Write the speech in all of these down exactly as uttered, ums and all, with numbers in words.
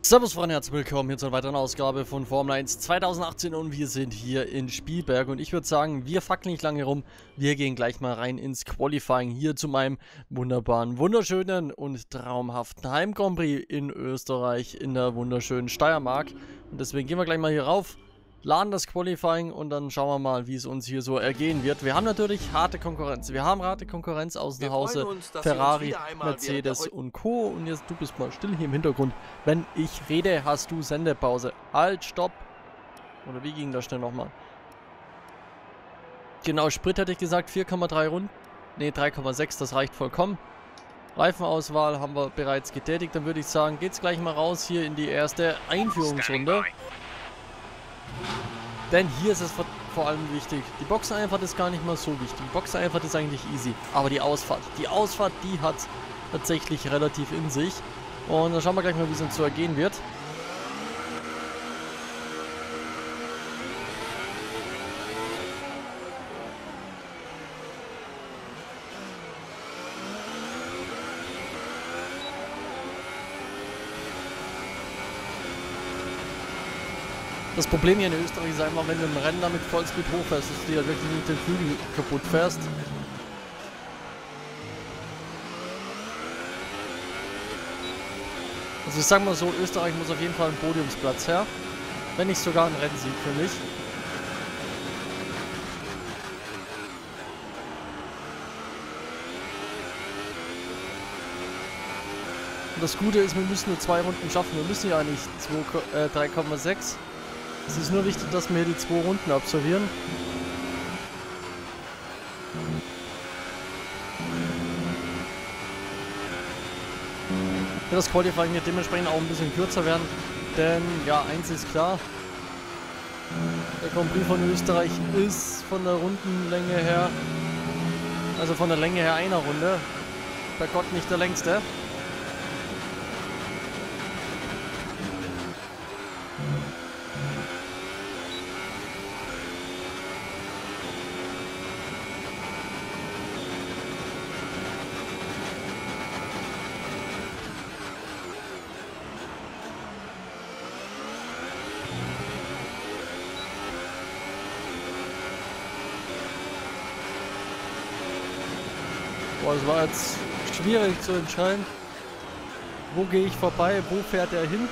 Servus Freunde, herzlich willkommen hier zu einer weiteren Ausgabe von Formel eins zweitausendachtzehn und wir sind hier in Spielberg und ich würde sagen, wir fackeln nicht lange rum, wir gehen gleich mal rein ins Qualifying hier zu meinem wunderbaren, wunderschönen und traumhaften Heim-Grand Prix in Österreich in der wunderschönen Steiermark und deswegen gehen wir gleich mal hier rauf, laden das Qualifying und dann schauen wir mal, wie es uns hier so ergehen wird. Wir haben natürlich harte Konkurrenz. Wir haben harte Konkurrenz aus dem Hause uns, Ferrari, Mercedes und Co. Und jetzt, du bist mal still hier im Hintergrund. Wenn ich rede, hast du Sendepause. Halt, stopp. Oder wie ging das denn nochmal? Genau, Sprit hätte ich gesagt, vier Komma drei Runden. Ne, drei Komma sechs, das reicht vollkommen. Reifenauswahl haben wir bereits getätigt. Dann würde ich sagen, geht's gleich mal raus hier in die erste Einführungsrunde. Denn hier ist es vor, vor allem wichtig. Die Boxeneinfahrt ist gar nicht mal so wichtig. Die Boxeneinfahrt ist eigentlich easy. Aber die Ausfahrt, die Ausfahrt, die hat tatsächlich relativ in sich. Und dann schauen wir gleich mal, wie es uns so ergehen wird. Das Problem hier in Österreich ist einfach, wenn du im Rennen damit Vollspeed hochfährst, dass du dir halt wirklich nicht den Flügel kaputt fährst. Also ich sag mal so, Österreich muss auf jeden Fall ein Podiumsplatz her. Wenn nicht sogar ein Rennsieg für mich. Und das Gute ist, wir müssen nur zwei Runden schaffen. Wir müssen ja nicht drei Komma sechs. Es ist nur wichtig, dass wir hier die zwei Runden absolvieren. Das Qualifying wird dementsprechend auch ein bisschen kürzer werden, denn ja, eins ist klar, der Grand Prix von Österreich ist von der Rundenlänge her, also von der Länge her einer Runde, bei Gott nicht der längste. Boah, es war jetzt schwierig zu entscheiden. Wo gehe ich vorbei? Wo fährt er hin?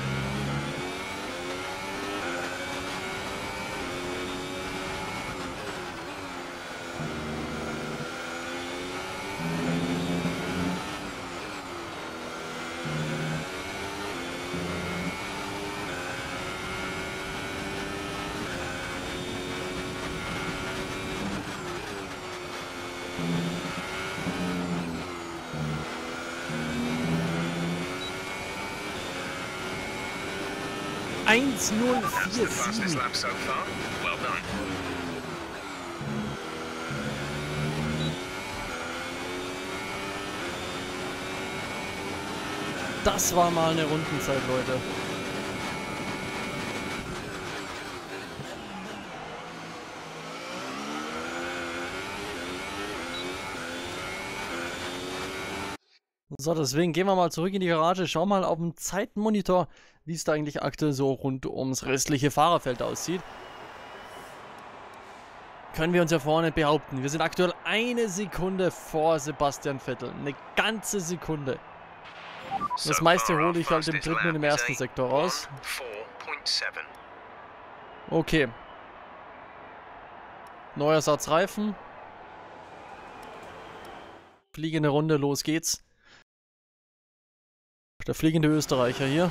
eins null vier sieben. Das war mal eine Rundenzeit, Leute. So, deswegen gehen wir mal zurück in die Garage, schauen mal auf dem Zeitenmonitor, wie es da eigentlich aktuell so rund ums restliche Fahrerfeld aussieht. Können wir uns ja vorne behaupten, wir sind aktuell eine Sekunde vor Sebastian Vettel. Eine ganze Sekunde. Das meiste hole ich halt im dritten und im ersten Sektor raus. Okay. Neuer Satz Reifen. Fliegende Runde, los geht's. Der fliegende Österreicher hier.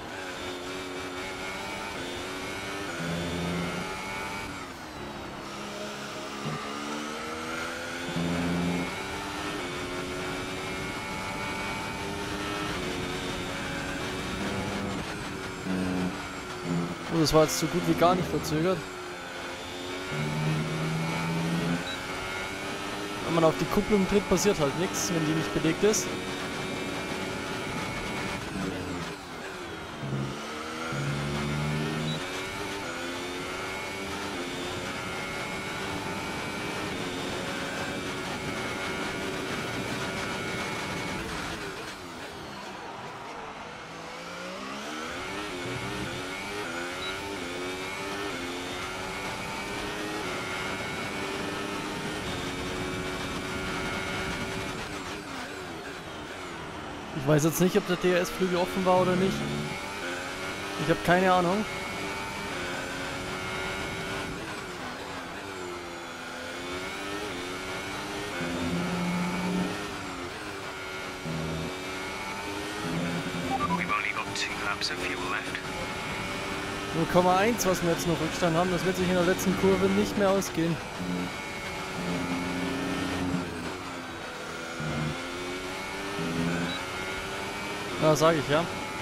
Oh, das war jetzt so gut wie gar nicht verzögert. Wenn man auf die Kupplung tritt, passiert halt nichts, wenn die nicht belegt ist. Ich weiß jetzt nicht, ob der D R S-Flügel offen war oder nicht. Ich habe keine Ahnung. null Komma eins, was wir jetzt noch Rückstand haben, das wird sich in der letzten Kurve nicht mehr ausgehen. Ja, sage ich ja.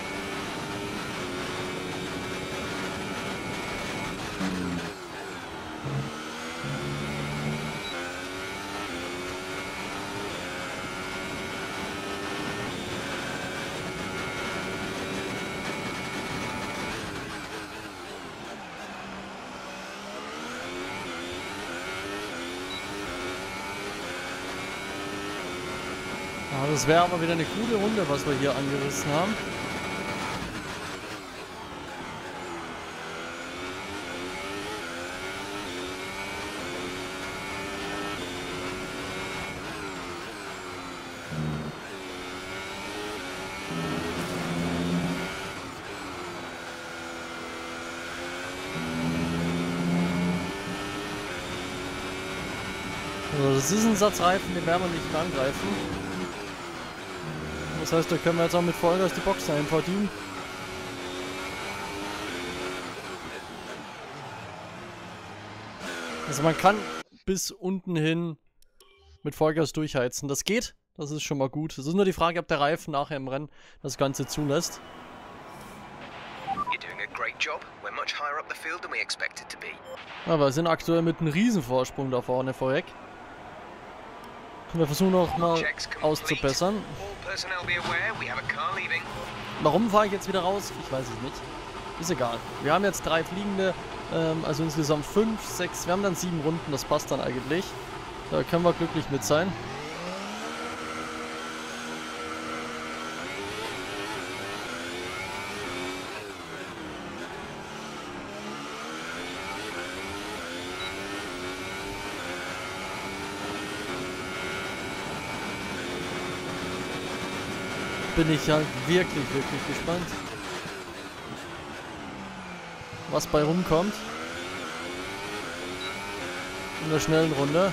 Ja, das wäre aber wieder eine gute Runde, was wir hier angerissen haben. Also das ist ein Satz Reifen, den werden wir nicht angreifen. Das heißt, da können wir jetzt auch mit Vollgas die Box dahin verdienen. Also man kann bis unten hin mit Vollgas durchheizen. Das geht, das ist schon mal gut. Es ist nur die Frage, ob der Reifen nachher im Rennen das Ganze zulässt. Aber wir sind aktuell mit einem Riesenvorsprung da vorne vorweg. Wir versuchen noch mal auszubessern. Warum fahre ich jetzt wieder raus? Ich weiß es nicht. Ist egal. Wir haben jetzt drei fliegende, ähm, also insgesamt fünf, sechs, wir haben dann sieben Runden, das passt dann eigentlich. Da können wir glücklich mit sein. Bin ich halt wirklich, wirklich gespannt, was bei rumkommt in der schnellen Runde.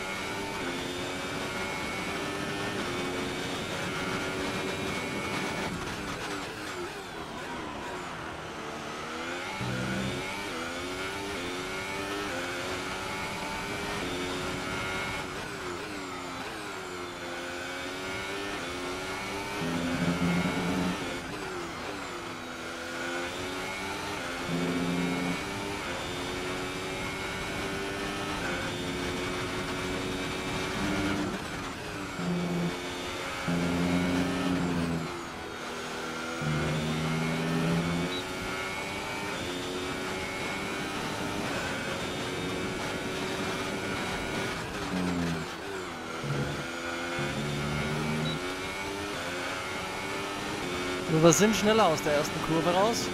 Wir sind schneller aus der ersten Kurve raus.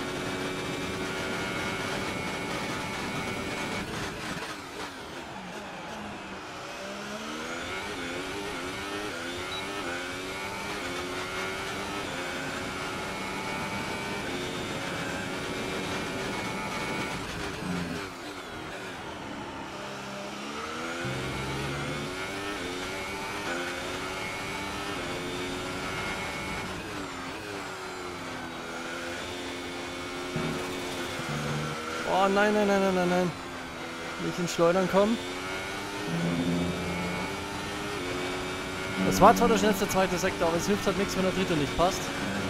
Oh nein, nein, nein, nein, nein, nein. Nicht ins Schleudern kommen. Das war zwar der schnellste zweite Sektor, aber es hilft halt nichts, wenn der dritte nicht passt.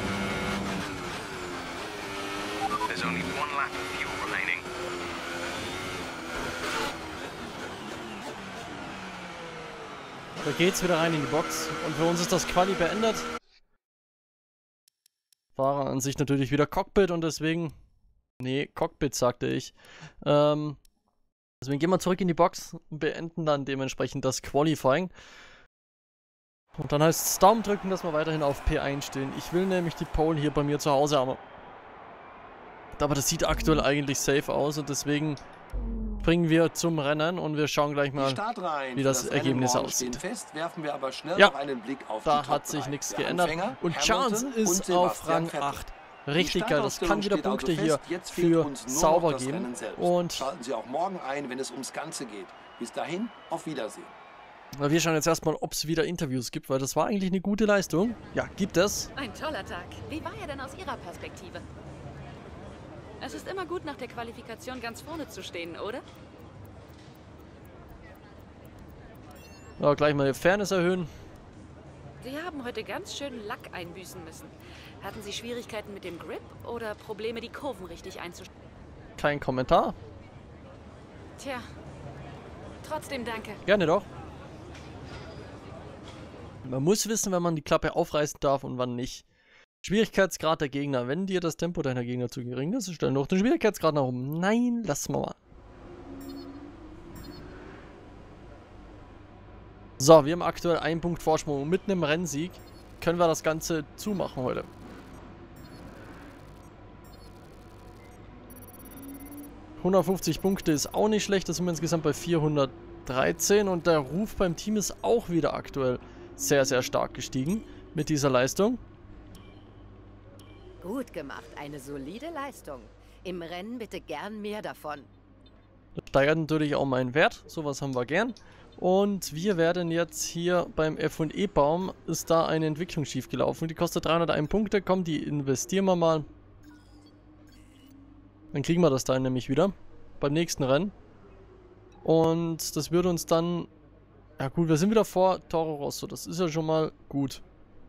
Da geht's wieder rein in die Box. Und für uns ist das Quali beendet. Fahrer an sich natürlich wieder Cockpit und deswegen... Nee, Cockpit sagte ich. Ähm, deswegen gehen wir zurück in die Box und beenden dann dementsprechend das Qualifying. Und dann heißt es Daumen drücken, dass wir weiterhin auf P eins stehen. Ich will nämlich die Pole hier bei mir zu Hause haben. Aber das sieht aktuell eigentlich safe aus und deswegen springen wir zum Rennen und wir schauen gleich mal, wie das, das Ergebnis aussieht. Fest, werfen wir aber schnell ja, noch einen Blick auf da die hat sich nichts Der geändert. Anfänger, und Hamilton Chance ist und auf Rang Vettel. acht. Richtig geil, das kann wieder Punkte also hier für Sauber geben. Und schalten Sie auch morgen ein, wenn es ums Ganze geht. Bis dahin, auf Wiedersehen. Wir schauen jetzt erstmal, ob es wieder Interviews gibt, weil das war eigentlich eine gute Leistung. Ja, gibt es. Ein toller Tag. Wie war er denn aus Ihrer Perspektive? Es ist immer gut, nach der Qualifikation ganz vorne zu stehen, oder? Ja, gleich mal die Fairness erhöhen. Sie haben heute ganz schön Lack einbüßen müssen. Hatten Sie Schwierigkeiten mit dem Grip oder Probleme, die Kurven richtig einzustellen? Kein Kommentar. Tja, trotzdem danke. Gerne doch. Man muss wissen, wenn man die Klappe aufreißen darf und wann nicht. Schwierigkeitsgrad der Gegner. Wenn dir das Tempo deiner Gegner zu gering ist, stellen doch den Schwierigkeitsgrad nach oben. Nein, lass mal. So, wir haben aktuell einen Punkt Vorsprung und mit einem Rennsieg können wir das Ganze zumachen heute. hundertfünfzig Punkte ist auch nicht schlecht, das sind wir insgesamt bei vierhundertdreizehn und der Ruf beim Team ist auch wieder aktuell sehr, sehr stark gestiegen mit dieser Leistung. Gut gemacht, eine solide Leistung. Im Rennen bitte gern mehr davon. Das steigert natürlich auch meinen Wert, sowas haben wir gern. Und wir werden jetzt hier beim F und E-Baum, ist da eine Entwicklung schief gelaufen. Die kostet dreihunderteins Punkte, komm, die investieren wir mal. Dann kriegen wir das da nämlich wieder, beim nächsten Rennen. Und das würde uns dann, ja gut, wir sind wieder vor Toro Rosso, das ist ja schon mal gut.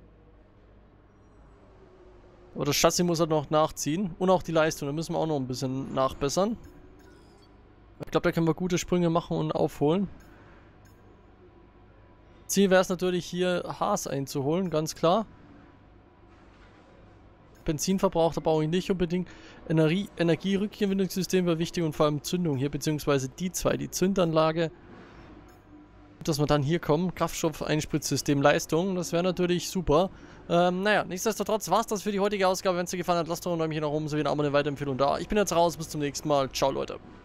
Aber das Chassis muss halt noch nachziehen und auch die Leistung, da müssen wir auch noch ein bisschen nachbessern. Ich glaube, da können wir gute Sprünge machen und aufholen. Ziel wäre es natürlich hier Haas einzuholen, ganz klar. Benzinverbrauch, da brauche ich nicht unbedingt. Energie, Energierückgewinnungssystem wäre wichtig und vor allem Zündung hier, beziehungsweise die zwei, die Zündanlage. Dass wir dann hier kommen, Kraftstoffeinspritzsystem Leistung, das wäre natürlich super. Ähm, naja, nichtsdestotrotz war es das für die heutige Ausgabe. Wenn es dir gefallen hat, lasst doch ein Däumchen nach oben, sowie ein Abo und eine Weiterempfehlung da. Ich bin jetzt raus, bis zum nächsten Mal. Ciao, Leute.